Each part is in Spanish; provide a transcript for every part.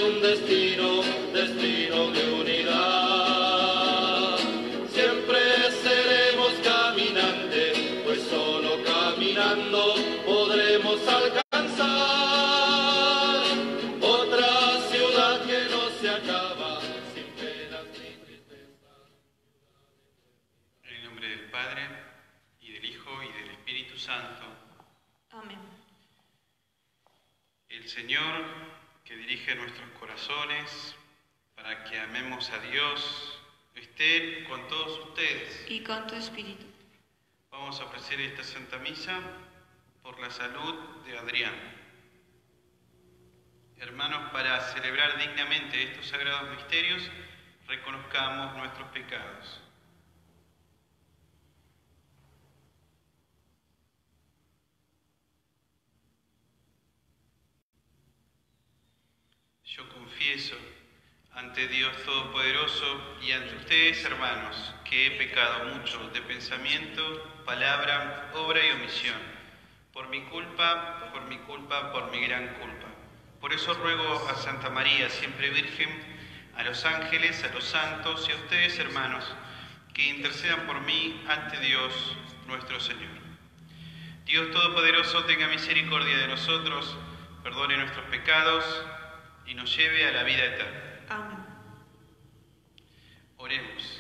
un destino de unidad. Siempre seremos caminantes, pues solo caminando podremos alcanzar otra ciudad que no se acaba, sin penas ni tristezas. En el nombre del Padre, y del Hijo, y del Espíritu Santo. Amén. El Señor, que dirige nuestros corazones para que amemos a Dios, esté con todos ustedes. Y con tu espíritu. Vamos a ofrecer esta Santa Misa por la salud de Adrián. Hermanos, para celebrar dignamente estos sagrados misterios, reconozcamos nuestros pecados. Yo confieso ante Dios Todopoderoso y ante ustedes, hermanos, que he pecado mucho de pensamiento, palabra, obra y omisión, por mi culpa, por mi gran culpa. Por eso ruego a Santa María, siempre Virgen, a los ángeles, a los santos y a ustedes, hermanos, que intercedan por mí ante Dios nuestro Señor. Dios Todopoderoso tenga misericordia de nosotros, perdone nuestros pecados y nos lleve a la vida eterna. Amén. Oremos.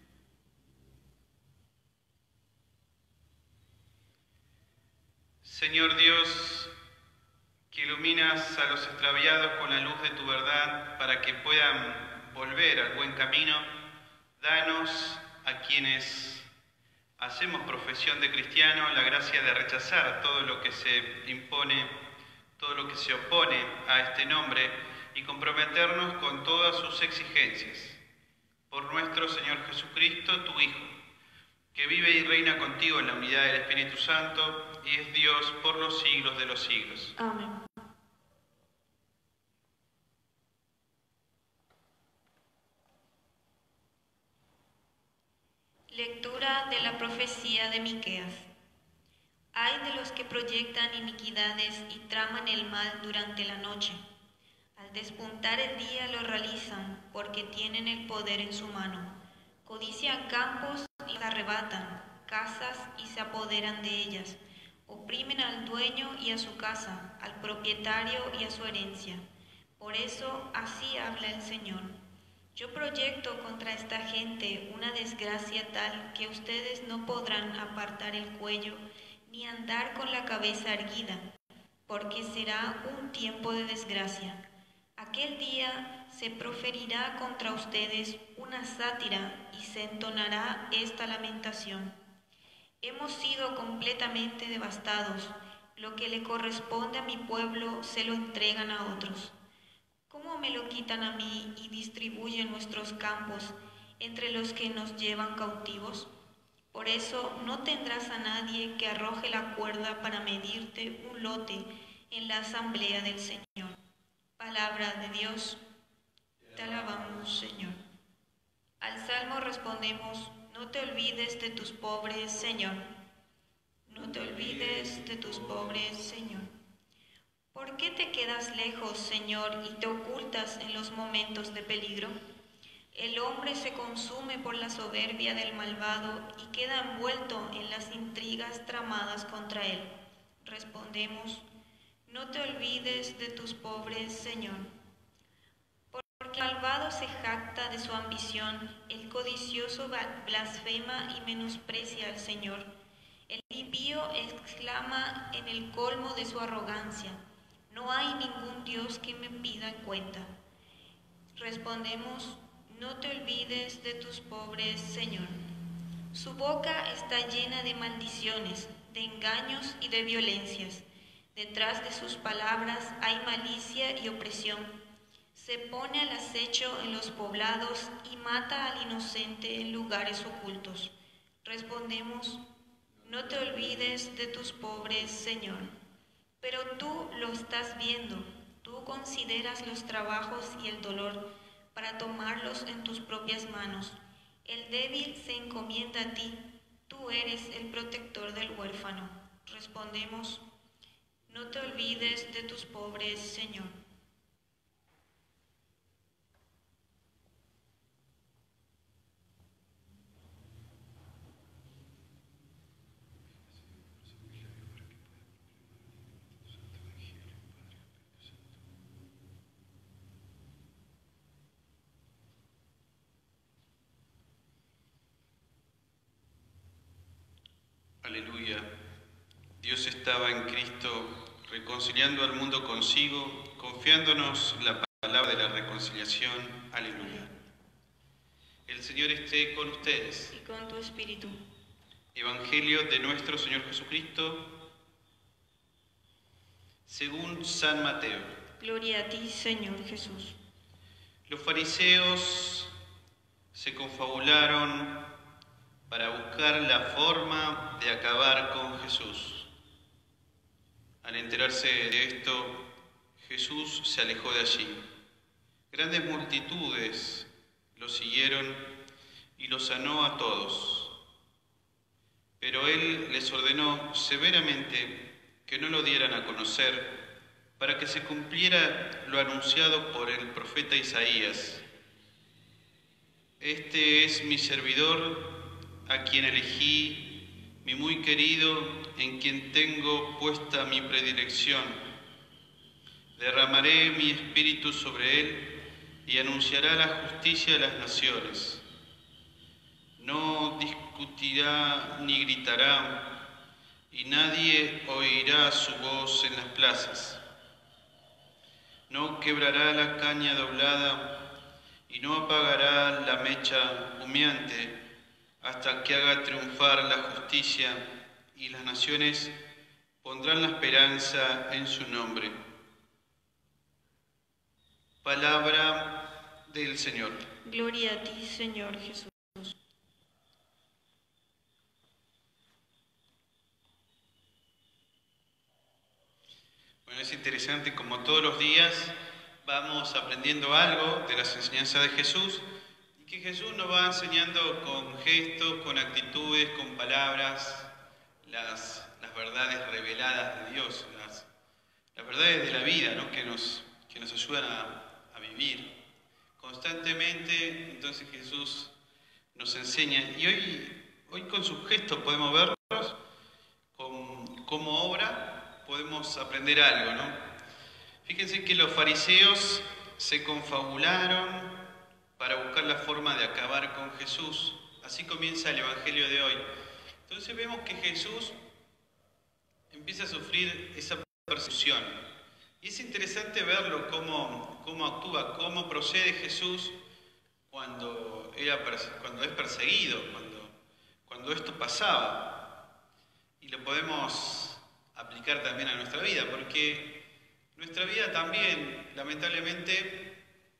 Señor Dios, que iluminas a los extraviados con la luz de tu verdad para que puedan volver al buen camino, danos a quienes hacemos profesión de cristiano la gracia de rechazar todo lo que se impone, todo lo que se opone a este nombre y comprometernos con todas sus exigencias. Por nuestro Señor Jesucristo, tu Hijo, que vive y reina contigo en la unidad del Espíritu Santo y es Dios por los siglos de los siglos. Amén. Lectura de la profecía de Miqueas. Ay de los que proyectan iniquidades y traman el mal durante la noche. Al despuntar el día lo realizan, porque tienen el poder en su mano. Codician campos y los arrebatan, casas y se apoderan de ellas. Oprimen al dueño y a su casa, al propietario y a su herencia. Por eso así habla el Señor. Yo proyecto contra esta gente una desgracia tal que ustedes no podrán apartar el cuello ni andar con la cabeza erguida, porque será un tiempo de desgracia. Aquel día se proferirá contra ustedes una sátira y se entonará esta lamentación. Hemos sido completamente devastados, lo que le corresponde a mi pueblo se lo entregan a otros. ¿Cómo me lo quitan a mí y distribuyen nuestros campos entre los que nos llevan cautivos? Por eso no tendrás a nadie que arroje la cuerda para medirte un lote en la asamblea del Señor. Palabra de Dios, te alabamos, Señor. Al salmo respondemos, no te olvides de tus pobres, Señor. No te olvides de tus pobres, Señor. ¿Por qué te quedas lejos, Señor, y te ocultas en los momentos de peligro? El hombre se consume por la soberbia del malvado y queda envuelto en las intrigas tramadas contra él. Respondemos, no te olvides de tus pobres, Señor. Porque el malvado se jacta de su ambición, el codicioso blasfema y menosprecia al Señor. El impío exclama en el colmo de su arrogancia, no hay ningún Dios que me pida cuenta. Respondemos, no te olvides de tus pobres, Señor. Su boca está llena de maldiciones, de engaños y de violencias. Detrás de sus palabras hay malicia y opresión. Se pone al acecho en los poblados y mata al inocente en lugares ocultos. Respondemos, no te olvides de tus pobres, Señor. Pero tú lo estás viendo, tú consideras los trabajos y el dolor para tomarlos en tus propias manos. El débil se encomienda a ti, tú eres el protector del huérfano. Respondemos, no te olvides de tus pobres, Señor. Aleluya. Dios estaba en Cristo reconciliando al mundo consigo, confiándonos la palabra de la reconciliación. Aleluya. El Señor esté con ustedes. Y con tu espíritu. Evangelio de nuestro Señor Jesucristo según San Mateo. Gloria a ti, Señor Jesús. Los fariseos se confabularon para buscar la forma de acabar con Jesús. Al enterarse de esto, Jesús se alejó de allí. Grandes multitudes lo siguieron y lo sanó a todos. Pero él les ordenó severamente que no lo dieran a conocer, para que se cumpliera lo anunciado por el profeta Isaías. Este es mi servidor, a quien elegí, mi muy querido, en quien tengo puesta mi predilección. Derramaré mi espíritu sobre él y anunciará la justicia a las naciones. No discutirá ni gritará, y nadie oirá su voz en las plazas. No quebrará la caña doblada y no apagará la mecha humeante hasta que haga triunfar la justicia, y las naciones pondrán la esperanza en su nombre. Palabra del Señor. Gloria a ti, Señor Jesús. Bueno, es interesante como todos los días vamos aprendiendo algo de las enseñanzas de Jesús, y que Jesús nos va enseñando con gestos, con actitudes, con palabras, las verdades reveladas de Dios, las verdades de la vida, ¿no? que nos ayudan a vivir constantemente. Entonces Jesús nos enseña, y hoy con sus gestos podemos verlos, como obra podemos aprender algo, ¿no? Fíjense que los fariseos se confabularon para buscar la forma de acabar con Jesús. Así comienza el Evangelio de hoy. Entonces vemos que Jesús empieza a sufrir esa persecución. Y es interesante verlo cómo actúa, cómo procede Jesús cuando es perseguido, cuando esto pasaba. Y lo podemos aplicar también a nuestra vida, porque nuestra vida también, lamentablemente,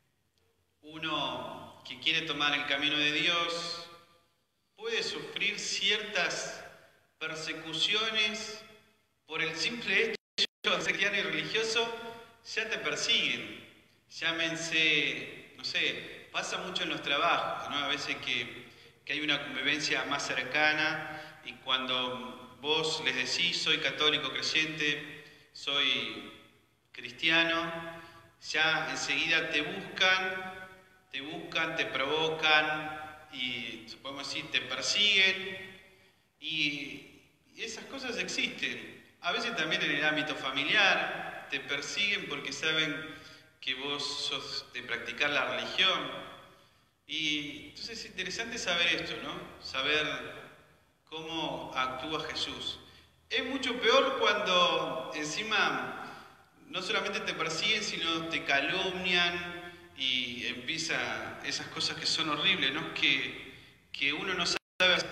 uno que quiere tomar el camino de Dios puede sufrir ciertas persecuciones por el simple hecho de ser cristiano y religioso. Ya te persiguen, llámense, no sé, pasa mucho en los trabajos, ¿no? A veces que hay una convivencia más cercana, y cuando vos les decís soy católico creyente, soy cristiano, ya enseguida te buscan, te provocan y, podemos decir, te persiguen, y esas cosas existen. A veces también en el ámbito familiar te persiguen porque saben que vos sos de practicar la religión. Y entonces es interesante saber esto, ¿no? Saber cómo actúa Jesús. Es mucho peor cuando encima no solamente te persiguen, sino te calumnian y empieza esas cosas que son horribles, ¿no? Que uno no sabe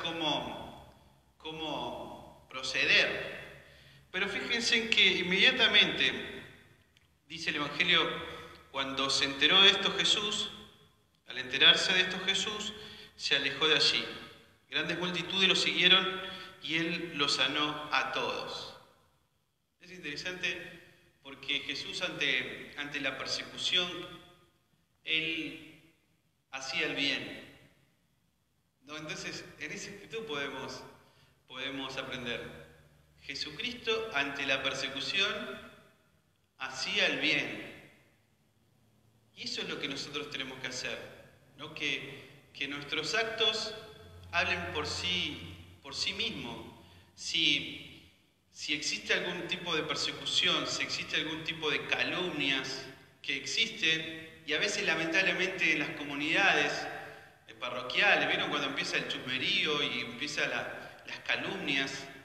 cómo proceder. Pero fíjense en que inmediatamente, dice el Evangelio, cuando se enteró de esto Jesús, al enterarse de esto Jesús, se alejó de allí. Grandes multitudes lo siguieron y él los sanó a todos. Es interesante porque Jesús ante la persecución, él hacía el bien, ¿no? Entonces, en esa actitud podemos aprender. Jesucristo ante la persecución hacía el bien. Y eso es lo que nosotros tenemos que hacer, ¿no? Que nuestros actos hablen por sí mismos. Si existe algún tipo de persecución, si existe algún tipo de calumnias que existen, y a veces lamentablemente en las comunidades parroquiales, ¿vieron cuando empieza el chusmerío y empiezan las calumnias?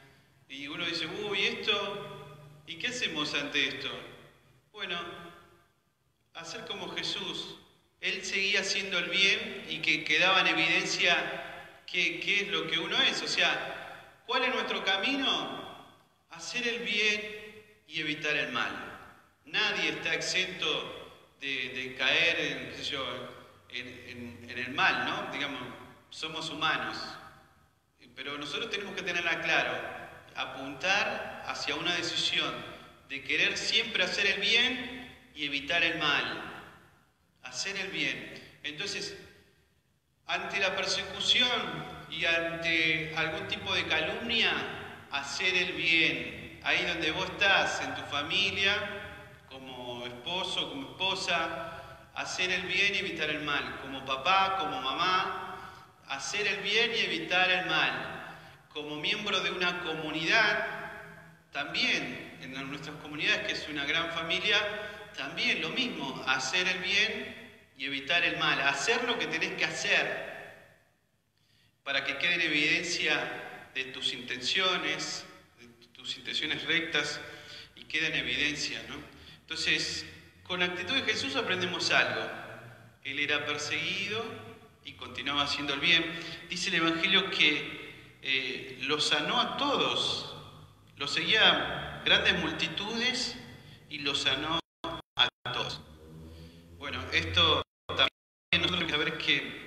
Y uno dice, uy, esto, ¿y qué hacemos ante esto? Bueno, hacer como Jesús. Él seguía haciendo el bien y que quedaba en evidencia qué es lo que uno es. O sea, ¿cuál es nuestro camino? Hacer el bien y evitar el mal. Nadie está exento de caer en, qué sé yo, en el mal, ¿no? Digamos, somos humanos. Pero nosotros tenemos que tenerla claro, apuntar hacia una decisión de querer siempre hacer el bien y evitar el mal. Hacer el bien. Entonces, ante la persecución y ante algún tipo de calumnia, hacer el bien. Ahí donde vos estás, en tu familia, como esposo, como esposa, hacer el bien y evitar el mal. Como papá, como mamá, hacer el bien y evitar el mal. Como miembro de una comunidad, también en nuestras comunidades, que es una gran familia, también lo mismo, hacer el bien y evitar el mal, hacer lo que tenés que hacer para que quede en evidencia de tus intenciones rectas y quede en evidencia, ¿no? Entonces, con la actitud de Jesús aprendemos algo. Él era perseguido y continuaba haciendo el bien. Dice el Evangelio que los sanó a todos, los seguía grandes multitudes y los sanó a todos. Bueno, esto también nosotros tenemos que saber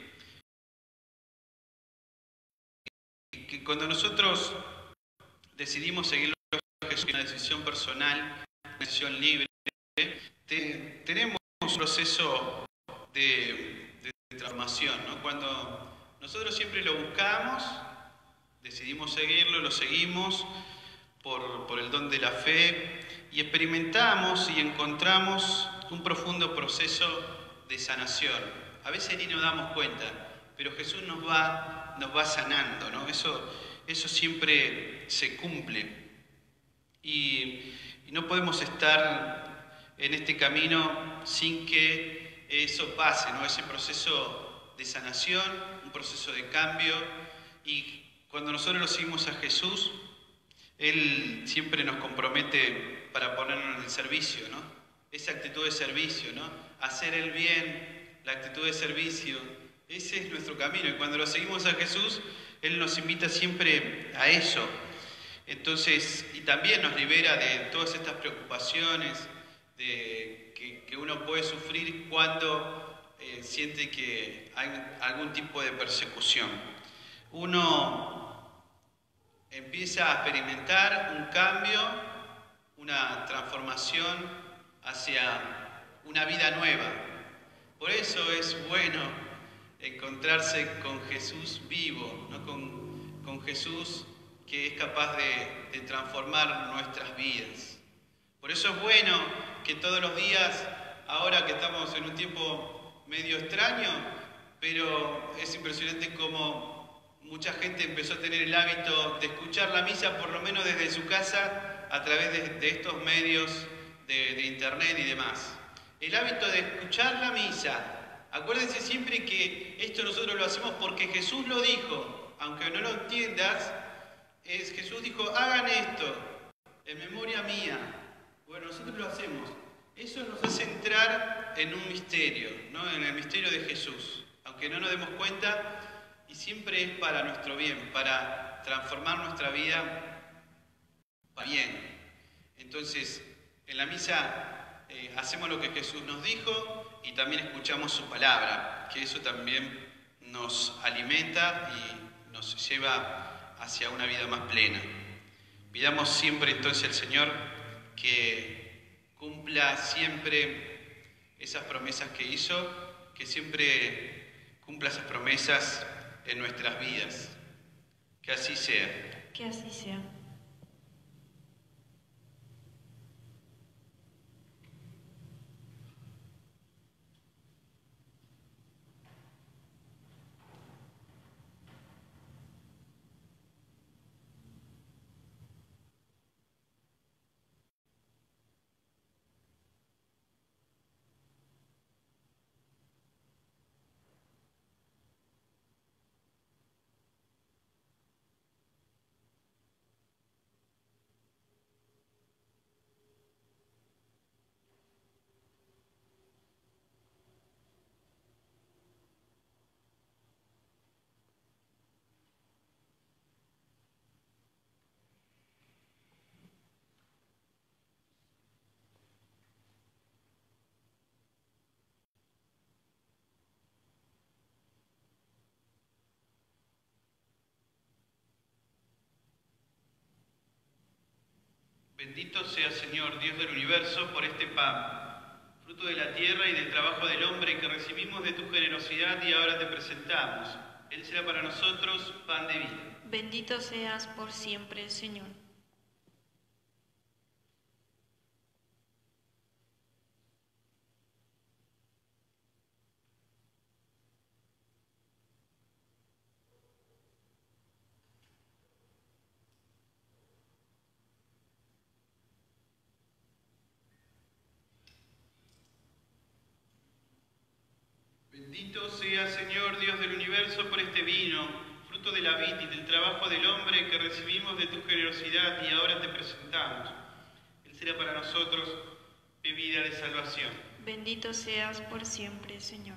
que cuando nosotros decidimos seguirlo a Jesús, una decisión personal, una decisión libre, tenemos un proceso de transformación, ¿no? Cuando nosotros siempre lo buscamos, decidimos seguirlo, lo seguimos por el don de la fe y experimentamos y encontramos un profundo proceso de sanación. A veces ni nos damos cuenta, pero Jesús nos va sanando, ¿no? Eso siempre se cumple. Y no podemos estar en este camino sin que eso pase, ¿no? Ese proceso de sanación, un proceso de cambio. Y cuando nosotros lo seguimos a Jesús, Él siempre nos compromete para ponernos en el servicio, ¿no? Esa actitud de servicio, ¿no? Hacer el bien, la actitud de servicio, ese es nuestro camino. Y cuando lo seguimos a Jesús, Él nos invita siempre a eso. Entonces, y también nos libera de todas estas preocupaciones que uno puede sufrir cuando siente que hay algún tipo de persecución. Uno empieza a experimentar un cambio, una transformación hacia una vida nueva. Por eso es bueno encontrarse con Jesús vivo, ¿no? Con Jesús que es capaz de transformar nuestras vidas. Por eso es bueno que todos los días, ahora que estamos en un tiempo medio extraño, pero es impresionante cómo mucha gente empezó a tener el hábito de escuchar la misa, por lo menos desde su casa, a través de estos medios de internet y demás. El hábito de escuchar la misa. Acuérdense siempre que esto nosotros lo hacemos porque Jesús lo dijo, aunque no lo entiendas. Jesús dijo, hagan esto en memoria mía. Bueno, nosotros lo hacemos. Eso nos hace entrar en un misterio, ¿no? En el misterio de Jesús. Aunque no nos demos cuenta, y siempre es para nuestro bien, para transformar nuestra vida para bien. Entonces, en la misa hacemos lo que Jesús nos dijo y también escuchamos su palabra, que eso también nos alimenta y nos lleva hacia una vida más plena. Pidamos siempre entonces al Señor que cumpla siempre esas promesas que hizo, que siempre cumpla esas promesas en nuestras vidas. Que así sea. Que así sea. Bendito sea, Señor, Dios del universo, por este pan, fruto de la tierra y del trabajo del hombre que recibimos de tu generosidad y ahora te presentamos. Él será para nosotros pan de vida. Bendito seas por siempre, Señor. Bendito sea, Señor, Dios del universo, por este vino, fruto de la vid y del trabajo del hombre que recibimos de tu generosidad y ahora te presentamos. Él será para nosotros bebida de salvación. Bendito seas por siempre, Señor.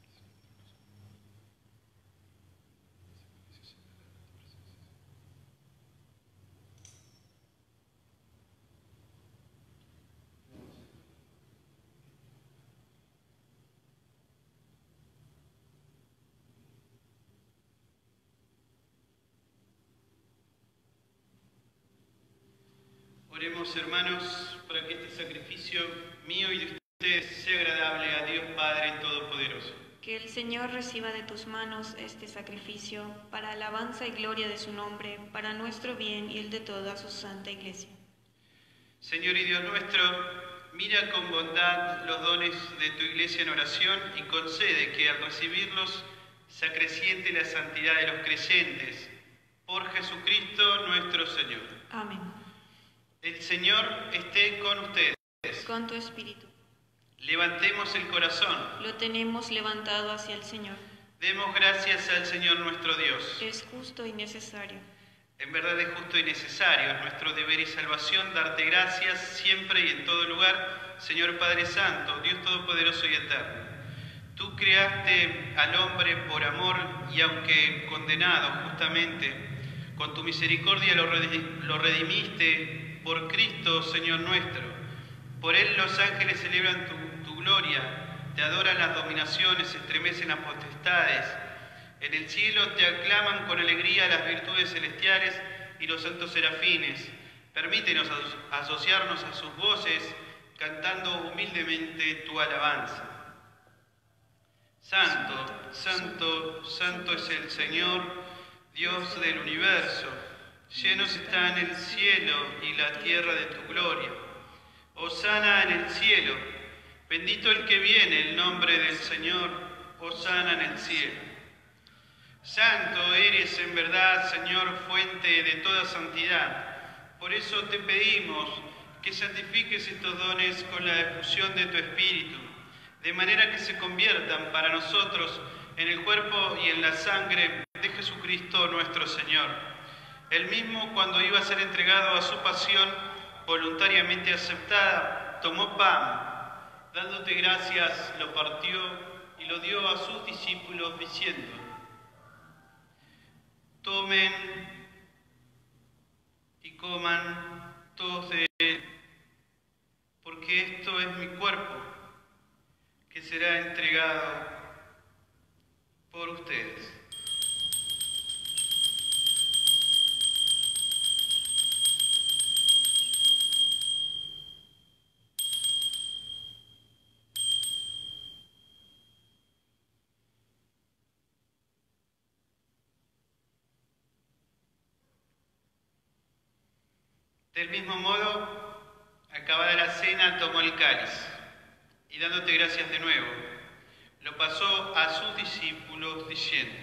Oremos, hermanos, para que este sacrificio mío y de ustedes sea agradable a Dios Padre Todopoderoso. Que el Señor reciba de tus manos este sacrificio para alabanza y gloria de su nombre, para nuestro bien y el de toda su santa Iglesia. Señor y Dios nuestro, mira con bondad los dones de tu Iglesia en oración y concede que al recibirlos se acreciente la santidad de los creyentes. Por Jesucristo nuestro Señor. Amén. El Señor esté con ustedes. Con tu espíritu. Levantemos el corazón. Lo tenemos levantado hacia el Señor. Demos gracias al Señor nuestro Dios. Es justo y necesario. En verdad es justo y necesario, es nuestro deber y salvación darte gracias siempre y en todo lugar, Señor Padre Santo, Dios Todopoderoso y Eterno. Tú creaste al hombre por amor y aunque condenado justamente, con tu misericordia lo redimiste por Cristo, Señor nuestro. Por Él los ángeles celebran tu gloria, te adoran las dominaciones, se estremecen las potestades. En el cielo te aclaman con alegría las virtudes celestiales y los santos serafines. Permítenos asociarnos a sus voces, cantando humildemente tu alabanza. Santo, santo, santo es el Señor, Dios del universo. Llenos están el cielo y la tierra de tu gloria. Hosana en el cielo. Bendito el que viene, el nombre del Señor. Hosana en el cielo. Santo eres en verdad, Señor, fuente de toda santidad. Por eso te pedimos que santifiques estos dones con la efusión de tu Espíritu, de manera que se conviertan para nosotros en el cuerpo y en la sangre de Jesucristo nuestro Señor. Él mismo, cuando iba a ser entregado a su pasión voluntariamente aceptada, tomó pan, dándote gracias, lo partió y lo dio a sus discípulos diciendo: tomen y coman todos de él, porque esto es mi cuerpo, que será entregado por ustedes. Del mismo modo, acabada la cena, tomó el cáliz y dándote gracias de nuevo, lo pasó a sus discípulos diciendo: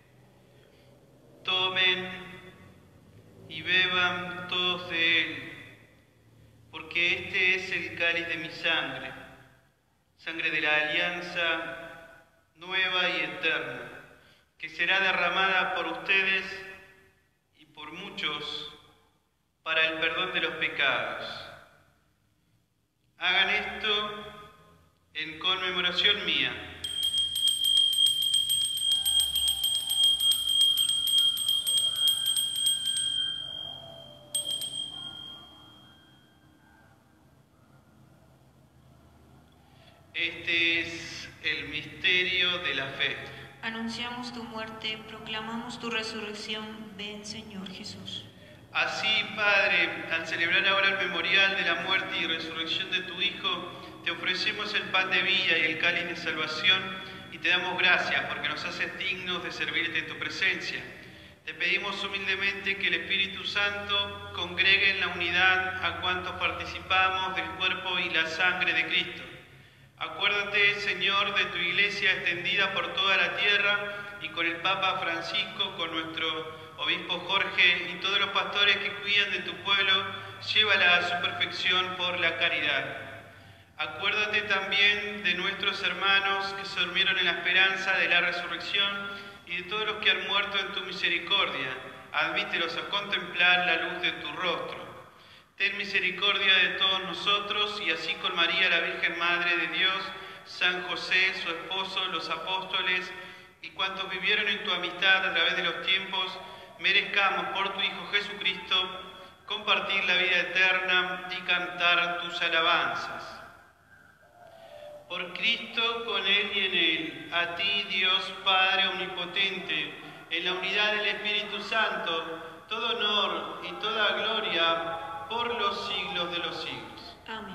tomen y beban todos de él, porque este es el cáliz de mi sangre, sangre de la alianza nueva y eterna, que será derramada por ustedes y por muchos para el perdón de los pecados. Hagan esto en conmemoración mía. Este es el misterio de la fe. Anunciamos tu muerte, proclamamos tu resurrección. Ven, Señor Jesús. Así, Padre, al celebrar ahora el memorial de la muerte y resurrección de tu Hijo, te ofrecemos el pan de vida y el cáliz de salvación y te damos gracias porque nos haces dignos de servirte en tu presencia. Te pedimos humildemente que el Espíritu Santo congregue en la unidad a cuantos participamos del cuerpo y la sangre de Cristo. Acuérdate, Señor, de tu iglesia extendida por toda la tierra y con el Papa Francisco, con nuestro obispo Jorge y todos los pastores que cuidan de tu pueblo, llévala a su perfección por la caridad. Acuérdate también de nuestros hermanos que se durmieron en la esperanza de la resurrección y de todos los que han muerto en tu misericordia. Admítelos a contemplar la luz de tu rostro. Ten misericordia de todos nosotros y así con María, la Virgen Madre de Dios, San José, su esposo, los apóstoles y cuantos vivieron en tu amistad a través de los tiempos, merezcamos por tu Hijo Jesucristo compartir la vida eterna y cantar tus alabanzas. Por Cristo, con Él y en Él, a ti, Dios Padre Omnipotente, en la unidad del Espíritu Santo, todo honor y toda gloria por los siglos de los siglos. Amén.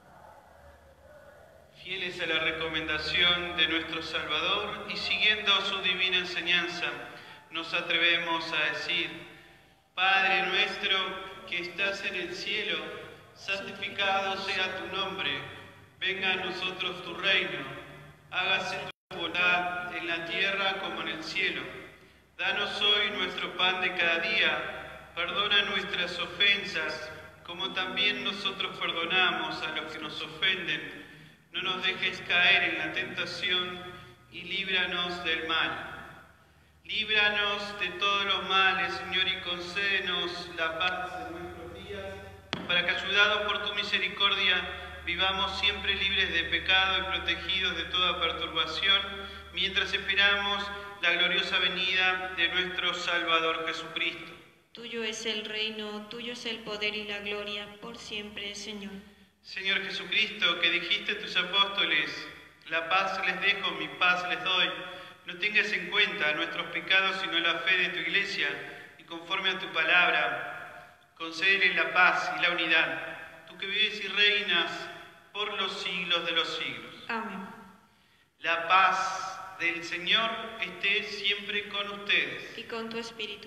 Fieles a la recomendación de nuestro Salvador y siguiendo su divina enseñanza, nos atrevemos a decir: Padre nuestro que estás en el cielo, santificado sea tu nombre, venga a nosotros tu reino, hágase tu voluntad en la tierra como en el cielo. Danos hoy nuestro pan de cada día, perdona nuestras ofensas, como también nosotros perdonamos a los que nos ofenden. No nos dejes caer en la tentación y líbranos del mal. Líbranos de todos los males, Señor, y concédenos la paz en nuestros días, para que, ayudados por tu misericordia, vivamos siempre libres de pecado y protegidos de toda perturbación, mientras esperamos la gloriosa venida de nuestro Salvador Jesucristo. Tuyo es el reino, tuyo es el poder y la gloria, por siempre, Señor. Señor Jesucristo, que dijiste a tus apóstoles: la paz les dejo, mi paz les doy, no tengas en cuenta nuestros pecados, sino la fe de tu Iglesia, y conforme a tu palabra, concédele la paz y la unidad, tú que vives y reinas por los siglos de los siglos. Amén. La paz del Señor esté siempre con ustedes. Y con tu espíritu.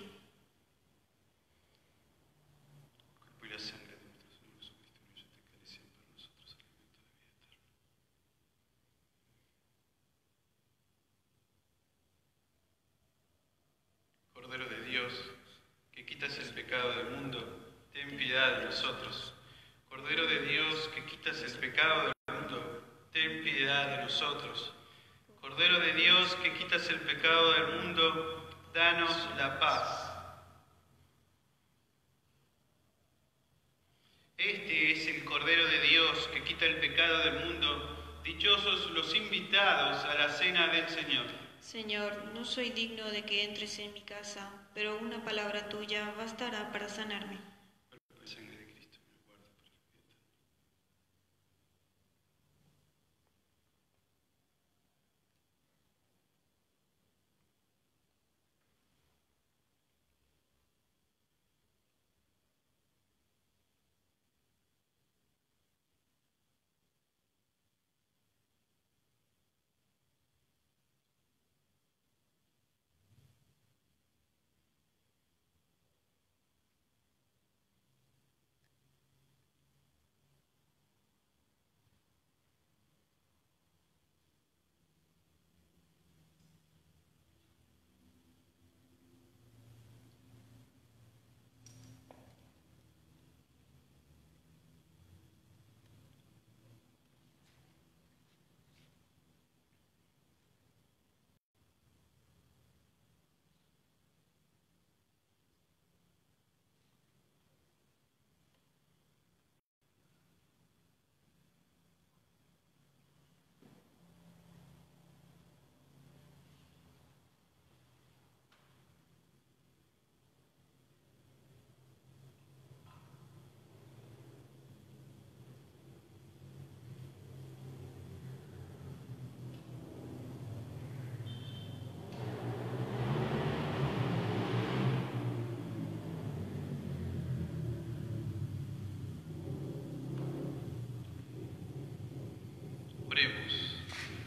Y la sangre de nuestro Señor Jesucristo, y siempre para nosotros, alimento de vida eterna. Cordero de Dios, que quitas el pecado del mundo, ten piedad de nosotros. Cordero de Dios, que quitas el pecado del mundo, ten piedad de nosotros. Cordero de Dios, que quitas el pecado del mundo, danos la paz. Este es el Cordero de Dios que quita el pecado del mundo. Dichosos los invitados a la cena del Señor. Señor, no soy digno de que entres en mi casa, pero una palabra tuya bastará para sanarme. La sangre de Cristo me guarda para la vida eterna. Oremos.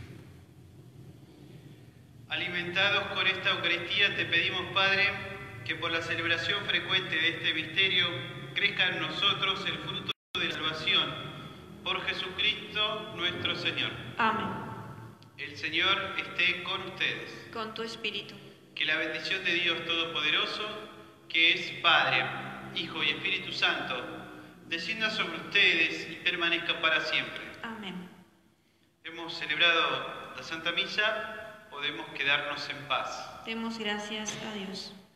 Alimentados con esta Eucaristía, te pedimos, Padre, que por la celebración frecuente de este misterio crezca en nosotros el fruto de la salvación. Por Jesucristo nuestro Señor. Amén. El Señor esté con ustedes. Con tu espíritu. Que la bendición de Dios Todopoderoso, que es Padre, Hijo y Espíritu Santo, descienda sobre ustedes y permanezca para siempre. Amén. Hemos celebrado la Santa Misa, podemos quedarnos en paz. Demos gracias a Dios.